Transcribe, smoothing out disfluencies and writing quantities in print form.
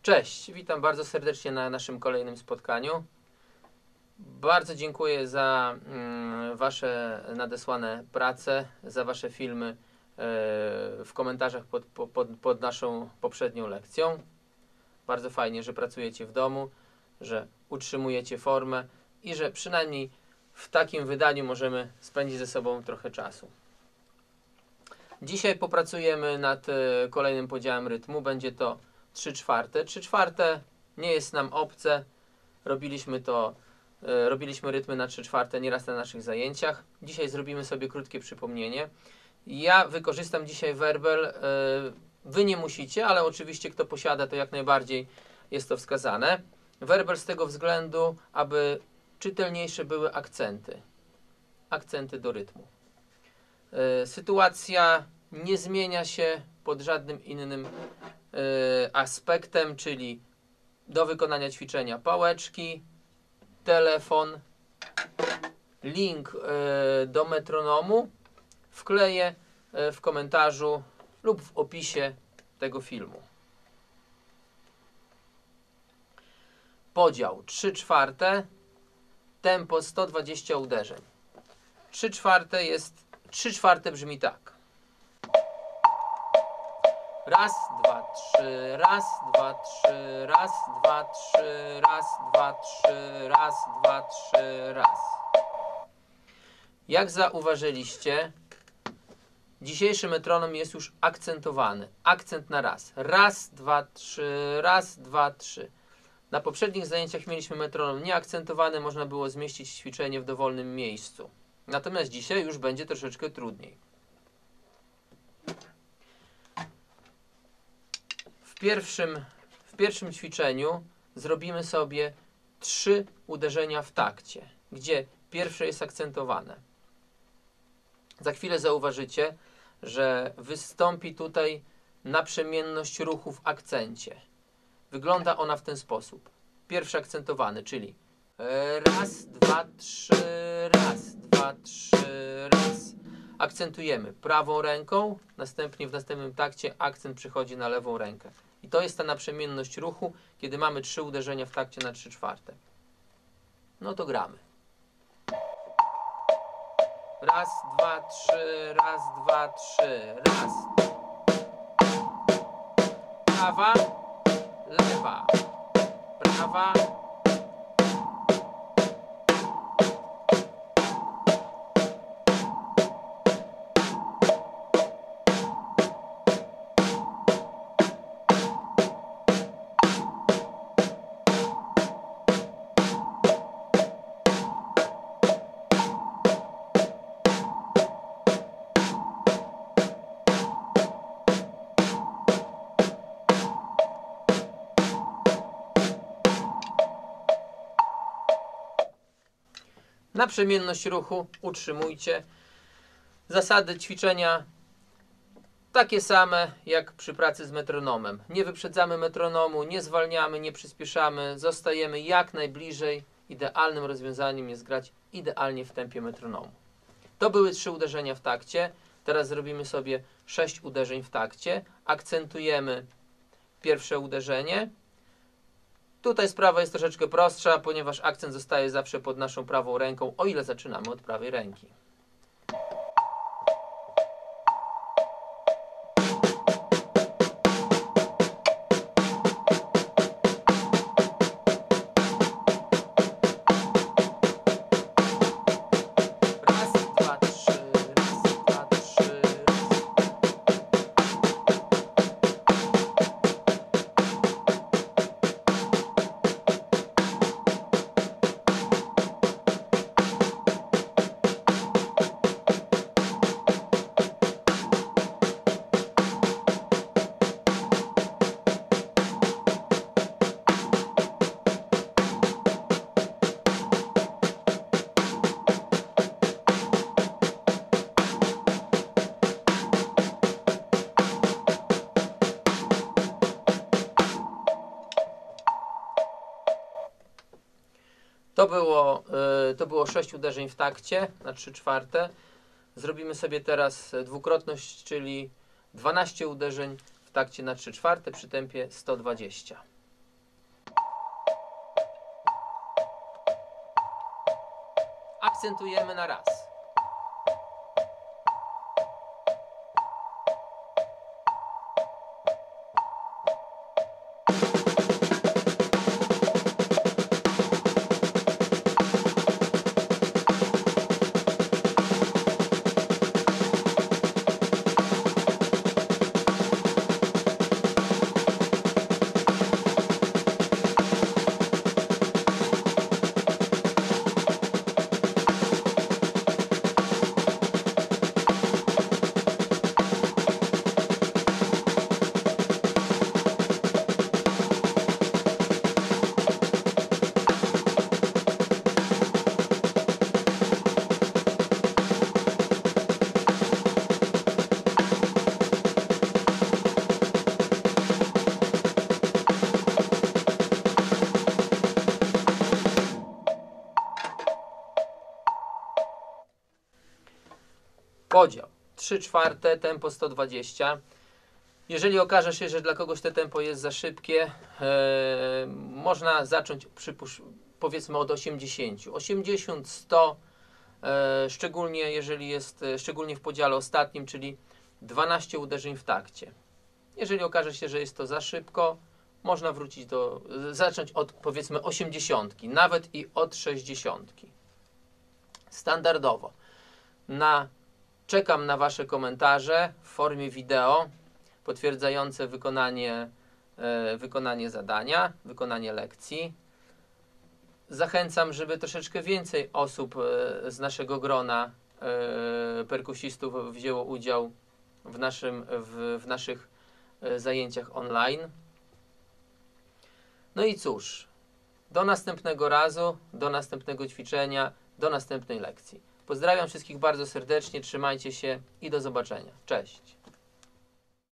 Cześć, witam bardzo serdecznie na naszym kolejnym spotkaniu. Bardzo dziękuję za Wasze nadesłane prace, za Wasze filmy w komentarzach pod naszą poprzednią lekcją. Bardzo fajnie, że pracujecie w domu, że utrzymujecie formę i że przynajmniej w takim wydaniu możemy spędzić ze sobą trochę czasu. Dzisiaj popracujemy nad kolejnym podziałem rytmu. Będzie to 3/4. 3/4 nie jest nam obce. Robiliśmy rytmy na 3/4 nieraz na naszych zajęciach. Dzisiaj zrobimy sobie krótkie przypomnienie. Ja wykorzystam dzisiaj werbel. Wy nie musicie, ale oczywiście kto posiada, to jak najbardziej jest to wskazane. Werbel z tego względu, aby czytelniejsze były akcenty. Akcenty do rytmu. Sytuacja nie zmienia się pod żadnym innym aspektem, czyli do wykonania ćwiczenia pałeczki, telefon, link do metronomu wkleję w komentarzu lub w opisie tego filmu. Podział 3/4, tempo 120 uderzeń. 3/4 brzmi tak. Raz, dwa, trzy, raz, dwa, trzy, raz, dwa, trzy, raz, dwa, trzy, raz, dwa, trzy, raz. Jak zauważyliście, dzisiejszy metronom jest już akcentowany. Akcent na raz. Raz, dwa, trzy, raz, dwa, trzy. Na poprzednich zajęciach mieliśmy metronom nieakcentowany, można było zmieścić ćwiczenie w dowolnym miejscu. Natomiast dzisiaj już będzie troszeczkę trudniej. W pierwszym ćwiczeniu zrobimy sobie 3 uderzenia w takcie, gdzie pierwsze jest akcentowane. Za chwilę zauważycie, że wystąpi tutaj naprzemienność ruchu w akcencie. Wygląda ona w ten sposób. Pierwszy akcentowany, czyli raz, dwa, trzy, raz, dwa, trzy, raz. Akcentujemy prawą ręką, następnie w następnym takcie akcent przychodzi na lewą rękę. I to jest ta naprzemienność ruchu, kiedy mamy 3 uderzenia w takcie na 3/4. No to gramy. Raz, dwa, trzy, raz, dwa, trzy, raz. Prawa, lewa, prawa, naprzemienność ruchu utrzymujcie. Zasady ćwiczenia takie same jak przy pracy z metronomem. Nie wyprzedzamy metronomu, nie zwalniamy, nie przyspieszamy. Zostajemy jak najbliżej. Idealnym rozwiązaniem jest grać idealnie w tempie metronomu. To były 3 uderzenia w takcie. Teraz zrobimy sobie 6 uderzeń w takcie. Akcentujemy pierwsze uderzenie. Tutaj sprawa jest troszeczkę prostsza, ponieważ akcent zostaje zawsze pod naszą prawą ręką, o ile zaczynamy od prawej ręki. Raz, dwa, trzy, raz, dwa, trzy, raz. To było 6 uderzeń w takcie na 3/4. Zrobimy sobie teraz dwukrotność, czyli 12 uderzeń w takcie na 3/4 przy tempie 120. akcentujemy na raz. Podział 3/4, tempo 120. Jeżeli okaże się, że dla kogoś to tempo jest za szybkie, można zacząć powiedzmy od 80. 80, 100, szczególnie jeżeli jest, szczególnie w podziale ostatnim, czyli 12 uderzeń w takcie. Jeżeli okaże się, że jest to za szybko, można zacząć od powiedzmy 80, nawet i od 60. Standardowo czekam na Wasze komentarze w formie wideo potwierdzające wykonanie zadania, wykonanie lekcji. Zachęcam, żeby troszeczkę więcej osób z naszego grona perkusistów wzięło udział w naszych zajęciach online. No i cóż, do następnego razu, do następnego ćwiczenia, do następnej lekcji. Pozdrawiam wszystkich bardzo serdecznie, trzymajcie się i do zobaczenia. Cześć!